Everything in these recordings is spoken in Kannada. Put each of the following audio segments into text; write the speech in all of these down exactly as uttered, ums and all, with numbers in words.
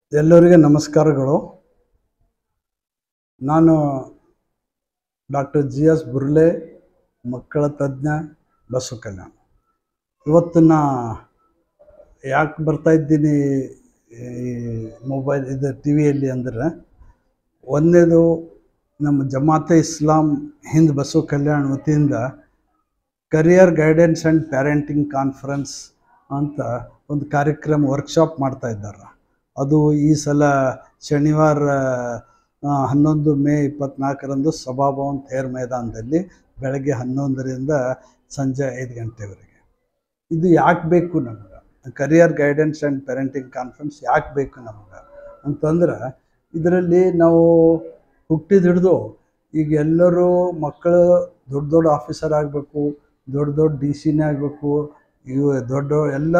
ಎಲ್ಲರಿಗೆ ನಮಸ್ಕಾರಗಳು. ನಾನು ಡಾಕ್ಟರ್ ಜಿ ಎಸ್ ಬುರ್ಲೆ, ಮಕ್ಕಳ ತಜ್ಞ, ಬಸವ ಕಲ್ಯಾಣ. ಇವತ್ತು ನಾ ಯಾಕೆ ಬರ್ತಾ ಇದ್ದೀನಿ ಈ ಮೊಬೈಲ್ ಇದು ಟಿ ವಿಯಲ್ಲಿ ಅಂದರೆ, ಒಂದನೇದು ನಮ್ಮ ಜಮಾತೆ ಇಸ್ಲಾಂ ಹಿಂದ್ ಬಸವ ಕಲ್ಯಾಣ ವತಿಯಿಂದ career guidance and parenting conference ಅಂತ ಒಂದು ಕಾರ್ಯಕ್ರಮ ವರ್ಕ್ಶಾಪ್ ಮಾಡ್ತಾ ಇದ್ದಾರೆ. ಅದು ಈ ಸಲ ಶನಿವಾರ ಹನ್ನೊಂದು ಮೇ ಇಪ್ಪತ್ತ್ನಾಲ್ಕರಂದು ಸಭಾಭವನ್ ತೇರ್ ಮೈದಾನದಲ್ಲಿ ಬೆಳಗ್ಗೆ ಹನ್ನೊಂದರಿಂದ ಸಂಜೆ ಐದು ಗಂಟೆವರೆಗೆ. ಇದು ಯಾಕೆ ಬೇಕು ನಮಗೆ, career guidance and parenting conference ಯಾಕೆ ಬೇಕು ನಮಗೆ ಅಂತಂದ್ರೆ, ಇದರಲ್ಲಿ ನಾವು ಹುಟ್ಟಿದ ಹಿಡಿದು ಈಗ ಎಲ್ಲರೂ ಮಕ್ಕಳು ದೊಡ್ಡ ದೊಡ್ಡ ಆಫೀಸರ್ ಆಗಬೇಕು, ದೊಡ್ಡ ದೊಡ್ಡ ಡಿ ಸಿನೇ ಆಗಬೇಕು, ಇವು ದೊಡ್ಡ ಎಲ್ಲ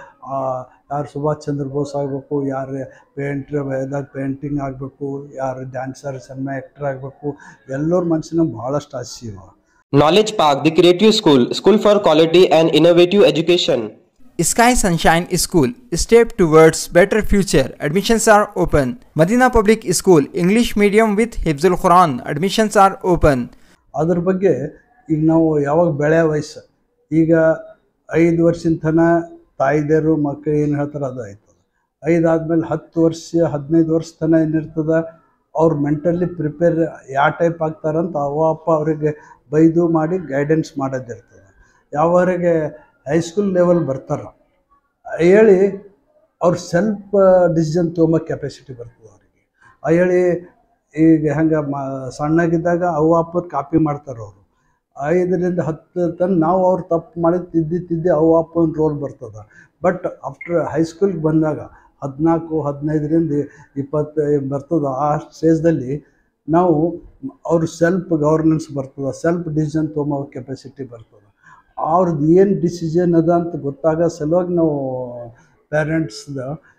ಯಾರು ಸುಭಾಷ್ ಚಂದ್ರ ಬೋಸ್ ಆಗಬೇಕು, ಯಾರು ಪೇಂಟ್ರ್ ಎಲ್ಲ ಪೇಂಟಿಂಗ್ ಆಗಬೇಕು, ಯಾರು ಡ್ಯಾನ್ಸರ್ ಸಿನಿಮಾ ಆ್ಯಕ್ಟರ್ ಆಗಬೇಕು, ಎಲ್ಲರ ಮನಸ್ಸಿನ ಭಾಳಷ್ಟು ಆಸೆ ಇವ. Knowledge Park, the Creative School, School for Quality and Innovative Education. Sky Sunshine School, step towards better future. Admissions are open. Madina Public School, English medium with Hifzul Quran. Admissions are open. ಅದ್ರ ಬಗ್ಗೆ ಈಗ ನಾವು ಯಾವಾಗ ಬೆಳೆಯೋ ವಯಸ್ಸು, ಈಗ ಐದು ವರ್ಷದ ತನಕ ತಾಯಿದೇರು ಮಕ್ಕಳು ಏನು ಹೇಳ್ತಾರೆ ಅದು ಆಯ್ತದೆ. ಐದು ಆದಮೇಲೆ ಹತ್ತು ವರ್ಷ ಹದಿನೈದು ವರ್ಷ ತನಕ ಏನಿರ್ತದೆ, ಅವ್ರು ಮೆಂಟಲಿ ಪ್ರಿಪೇರ್ ಯಾವ ಟೈಪ್ ಆಗ್ತಾರಂತ ಅವ್ವ ಅಪ್ಪ ಅವರಿಗೆ ಬೈದು ಮಾಡಿ ಗೈಡೆನ್ಸ್ ಮಾಡೋದಿರ್ತದೆ. ಯಾವವರೆಗೆ ಹೈಸ್ಕೂಲ್ ಲೆವೆಲ್ ಬರ್ತಾರೋ ಹೇಳಿ ಅವ್ರು ಸೆಲ್ಫ್ ಡಿಸಿಷನ್ ತೊಗೊಂಬೋ ಕೆಪಾಸಿಟಿ ಬರ್ತದೆ ಅವರಿಗೆ. ಹೇಳಿ ಈಗ ಹೆಂಗೆ ಮ ಸಣ್ಣಗಿದ್ದಾಗ ಅವ್ವ ಅಪ್ಪರು ಕಾಪಿ ಮಾಡ್ತಾರೆ ಅವರು. ಐದರಿಂದ ಹತ್ತು ತನಕ ನಾವು ಅವ್ರು ತಪ್ಪು ಮಾಡಿ ತಿದ್ದಿ ತಿದ್ದಿ ಅವ್ವ ಅಪ್ಪನ ರೋಲ್ ಬರ್ತದೆ. ಬಟ್ ಆಫ್ಟರ್ ಹೈಸ್ಕೂಲ್ಗೆ ಬಂದಾಗ ಹದಿನಾಲ್ಕು ಹದಿನೈದರಿಂದ ಇಪ್ಪತ್ತು ಬರ್ತದೆ. ಆ ಸ್ಟೇಜ್ದಲ್ಲಿ ನಾವು ಅವ್ರ ಸೆಲ್ಫ್ ಗವರ್ನೆನ್ಸ್ ಬರ್ತದೆ, ಸೆಲ್ಫ್ ಡಿಸಿಷನ್ ತೊಗೊಂಬೋ ಕೆಪಾಸಿಟಿ ಬರ್ತದೆ. ಅವ್ರದ್ದು ಏನು ಡಿಸಿಷನ್ ಅದ ಅಂತ ಗೊತ್ತಾಗೋ ಸಲುವಾಗಿ ನಾವು ಪೇರೆಂಟ್ಸ್ದ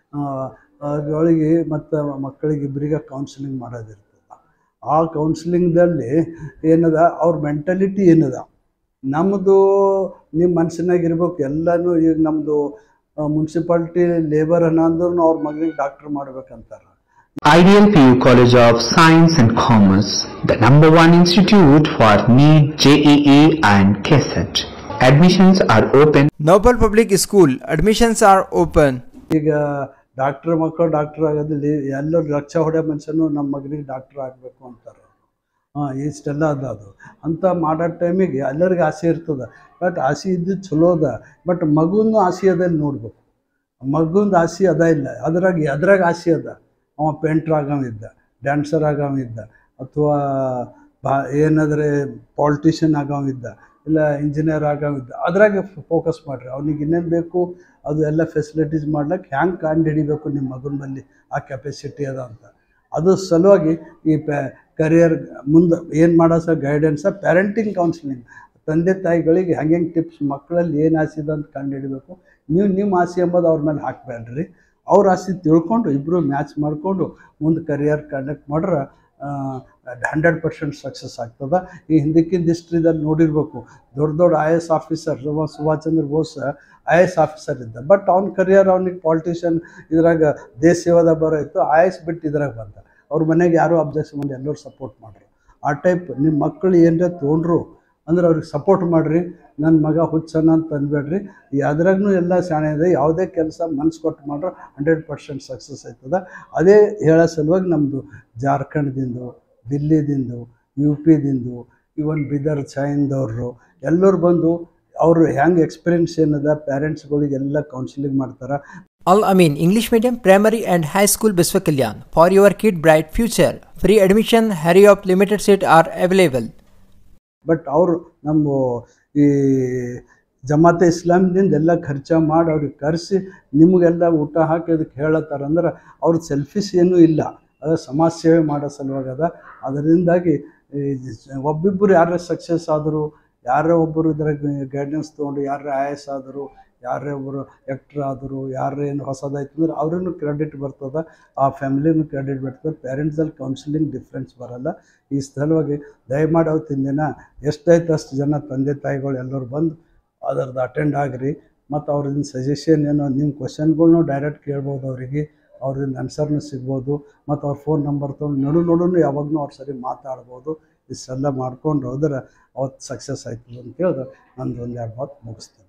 ಗಳಿಗೆ ಮತ್ತು ಮಕ್ಕಳಿಗೆ ಇಬ್ಬರಿಗೆ ಕೌನ್ಸಿಲಿಂಗ್ ಮಾಡೋದಿರ್ತದೆ. ಆ ಕೌನ್ಸಿಲಿಂಗ್ದಲ್ಲಿ ಏನದ ಅವ್ರ ಮೆಂಟಾಲಿಟಿ ಏನದ, ನಮ್ಮದು ನಿಮ್ಮ ಮನಸ್ಸಿನಾಗ ಇರ್ಬೇಕು ಎಲ್ಲನೂ. ಈಗ ನಮ್ಮದು ಮುನ್ಸಿಪಾಲ್ಟಿ ಲೇಬರ್ ಅನ್ನೋಂದ್ರೂ ಅವ್ರ ಮಗಳಿಗೆ ಡಾಕ್ಟ್ರ್ ಮಾಡ್ಬೇಕಂತಾರೆ. Ideal P U College of Science and Commerce, the number one institute for NEET, J E E and K S E T. Admissions are open. Noble Public School, admissions are open. ಈಗ ಡಾಕ್ಟ್ರ್ ಮಕ್ಕಳು ಡಾಕ್ಟ್ರ್ ಆಗೋದಿಲ್ಲ, ಎಲ್ಲರೂ ಲಕ್ಷ ಹೊಡೆ ಮನುಷ್ಯನು ನಮ್ಮ ಮಗನಿಗೆ ಡಾಕ್ಟ್ರ್ ಆಗಬೇಕು ಅಂತಾರೆ. ಹಾಂ, ಇಷ್ಟೆಲ್ಲ ಅದ ಅದು ಅಂತ ಮಾಡೋ ಟೈಮಿಗೆ ಎಲ್ಲರಿಗೆ ಆಸೆ ಇರ್ತದೆ. ಬಟ್ ಆಸೆ ಇದ್ದು ಚಲೋ ಅದ, ಬಟ್ ಮಗುನೂ ಆಸೆ ಅದಲ್ಲಿ ನೋಡ್ಬೇಕು. ಮಗುಂದು ಆಸೆ ಅದ ಇಲ್ಲ, ಅದ್ರಾಗ ಅದ್ರಾಗ ಆಸೆ ಅದ. ಅವ ಪೇಂಟ್ರ್ ಆಗವಿದ್ದ, ಡ್ಯಾನ್ಸರ್ ಆಗವಿದ್ದ, ಅಥವಾ ಬಾ ಏನಾದರೆ ಪಾಲಿಟಿಷಿಯನ್ ಆಗವಿದ್ದ, ಇಲ್ಲ ಇಂಜಿನಿಯರ್ ಆಗವಿದ್ದ, ಅದ್ರಾಗೆ ಫೋಕಸ್ ಮಾಡಿರಿ. ಅವ್ನಿಗೆ ಇನ್ನೇನು ಬೇಕು ಅದು ಎಲ್ಲ ಫೆಸಿಲಿಟೀಸ್ ಮಾಡ್ಲಿಕ್ಕೆ ಹ್ಯಾಂಗೆ ಕಂಡು ಹಿಡಿಬೇಕು ನಿಮ್ಮ ಮಗನ ಬಲ್ಲಿ ಆ ಕೆಪಾಸಿಟಿ ಅದ ಅಂತ. ಅದು ಸಲುವಾಗಿ ಈ ಪ್ಯಾ ಕರಿಯರ್ ಮುಂದೆ ಏನು ಮಾಡೋ ಸಹ ಗೈಡೆನ್ಸ ಪ್ಯಾರೆಂಟಿಂಗ್ ಕೌನ್ಸಿಲಿಂಗ್, ತಂದೆ ತಾಯಿಗಳಿಗೆ ಹೆಂಗೆ ಹೆಂಗೆ ಟಿಪ್ಸ್, ಮಕ್ಕಳಲ್ಲಿ ಏನು ಆಸೆ ಇದೆ ಅಂತ ಕಂಡು ಹಿಡಿಬೇಕು. ನೀವು ನಿಮ್ಮ ಆಸೆ ಎಂಬುದು ಅವ್ರ ಮೇಲೆ ಹಾಕಬೇಡ್ರಿ. ಅವ್ರ ಆಸೆ ತಿಳ್ಕೊಂಡು ಇಬ್ಬರು ಮ್ಯಾಚ್ ಮಾಡಿಕೊಂಡು ಮುಂದೆ ಕರಿಯರ್ ಕಂಡಕ್ಟ್ ಮಾಡ್ರೆ ಹಂಡ್ರೆಡ್ ಪರ್ಸೆಂಟ್ ಸಕ್ಸಸ್ ಆಗ್ತದೆ. ಈ ಹಿಂದಕ್ಕಿಂದ ಹಿಸ್ಟ್ರಿದಲ್ಲಿ ನೋಡಿರ್ಬೇಕು, ದೊಡ್ಡ ದೊಡ್ಡ I A S officer Subhash Chandra Bose I A S officer ಇದ್ದ. ಬಟ್ ಅವ್ನ ಕರಿಯರ್ ಅವ್ನಿಗೆ ಪಾಲಿಟಿಷಿಯನ್ ಇದ್ರಾಗ ದೇಶ ಸೇವಾದ ಬರೋ ಇತ್ತು, ಐ ಎ ಎಸ್ ಬಿಟ್ಟು ಇದ್ರಾಗ ಬಂದ. ಅವ್ರ ಮನೆಗೆ ಯಾರೂ ಅಬ್ಜೆಕ್ಷನ್ ಮಾಡಿ ಎಲ್ಲರೂ ಸಪೋರ್ಟ್ ಮಾಡಿರಿ. ಆ ಟೈಪ್ ನಿಮ್ಮ ಮಕ್ಕಳು ಏನರ ತೊಗೊಂಡ್ರು ಅಂದ್ರೆ ಅವ್ರಿಗೆ ಸಪೋರ್ಟ್ ಮಾಡಿರಿ. ನನ್ನ ಮಗ ಹುಚ್ಚನ ಅಂತ ಅಂದ್ಬೇಡ್ರಿ. ಅದ್ರಾಗೂ ಎಲ್ಲ ಶಾಣೆ ಇದೆ. ಯಾವುದೇ ಕೆಲಸ ಮನ್ಸು ಕೊಟ್ಟು ಮಾಡ್ರೆ ಹಂಡ್ರೆಡ್ ಪರ್ಸೆಂಟ್ ಸಕ್ಸಸ್ ಆಯ್ತದೆ. ಅದೇ ಹೇಳೋ ಸಲುವಾಗಿ ನಮ್ಮದು ಜಾರ್ಖಂಡ್ದಿಂದು, ದಿಲ್ಲಿದಿಂದು, ಯು ಪಿದಿಂದು, ಇವನ್ ಬಿದರ್ ಛಾಯಿಂದವ್ರು ಎಲ್ಲರೂ ಬಂದು ಅವರು ಹೆಂಗೆ ಎಕ್ಸ್ಪೀರಿಯನ್ಸ್ ಏನದ ಪೇರೆಂಟ್ಸ್ಗಳಿಗೆಲ್ಲ ಕೌನ್ಸಿಲಿಂಗ್ ಮಾಡ್ತಾರೆ. Al Amin English Medium Primary and High School Baswa Kalyan. For your kid bright future. Free admission, hurry up, limited seats are available. But ಅವರು ನಮ್ಮ ಈ ಜಮಾತೆ ಇಸ್ಲಾಮ್ದಿಂದ ಎಲ್ಲ ಖರ್ಚ ಮಾಡಿ ಅವ್ರಿಗೆ ಕರೆಸಿ ನಿಮಗೆಲ್ಲ ಊಟ ಹಾಕಿ ಅದಕ್ಕೆ ಹೇಳತ್ತಾರೆ. ಅಂದ್ರೆ ಅವ್ರದ್ದು ಸೆಲ್ಫಿಶ್ ಏನೂ ಇಲ್ಲ, ಅದು ಸಮಾಜ ಸೇವೆ ಮಾಡೋ ಸಲುವಾಗಿ ಅದ. ಅದರಿಂದಾಗಿ ಒಬ್ಬಿಬ್ಬರು ಯಾರೇ ಸಕ್ಸಸ್ ಆದರು, ಯಾರೇ ಒಬ್ಬರು ಇದ್ರಾಗ ಗೈಡೆನ್ಸ್ ತೊಗೊಂಡು ಯಾರೇ ಐ ಎ ಎಸ್ ಆದರು, ಯಾರೇ ಒಬ್ಬರು ಆ್ಯಕ್ಟ್ರ್ ಆದರು, ಯಾರೇನು ಹೊಸದಾಯ್ತು ಅಂದ್ರೆ ಅವ್ರಿಗೂ ಕ್ರೆಡಿಟ್ ಬರ್ತದೆ, ಆ ಫ್ಯಾಮಿಲಿನೂ ಕ್ರೆಡಿಟ್ ಬರ್ತದೆ. ಪೇರೆಂಟ್ಸಲ್ಲಿ ಕೌನ್ಸಿಲಿಂಗ್ ಡಿಫ್ರೆನ್ಸ್ ಬರೋಲ್ಲ. ಈ ಸಲುವಾಗಿ ದಯಮಾಡಿ ಅವತ್ತಿನ ದಿನ ಎಷ್ಟಾಯ್ತು ಅಷ್ಟು ಜನ ತಂದೆ ತಾಯಿಗಳು ಎಲ್ಲರೂ ಬಂದು ಅದರದ್ದು ಅಟೆಂಡ್ ಆಗಿರಿ. ಮತ್ತು ಅವ್ರದ್ದು ಸಜೆಷನ್ ಏನೋ ನಿಮ್ಮ ಕ್ವಶನ್ಗಳ್ನೂ ಡೈರೆಕ್ಟ್ ಕೇಳ್ಬೋದು ಅವರಿಗೆ. ಅವ್ರಿಂದ ಆನ್ಸರ್ನು ಸಿಗ್ಬೋದು ಮತ್ತು ಅವ್ರ ಫೋನ್ ನಂಬರ್ ತೊಗೊಂಡು ನಡು ನಡುನು ಯಾವಾಗಲೂ ಅವ್ರ ಸರಿ ಮಾತಾಡ್ಬೋದು. ಇಷ್ಟೆಲ್ಲ ಮಾಡ್ಕೊಂಡು ಹೋದ್ರೆ ಅವತ್ತು ಸಕ್ಸಸ್ ಆಯ್ತದೆ ಅಂತ ಹೇಳಿದ್ರೆ ನಂದು ಒಂದು ಎರಡು ಮಾತು ಮುಗಿಸ್ತೇನೆ.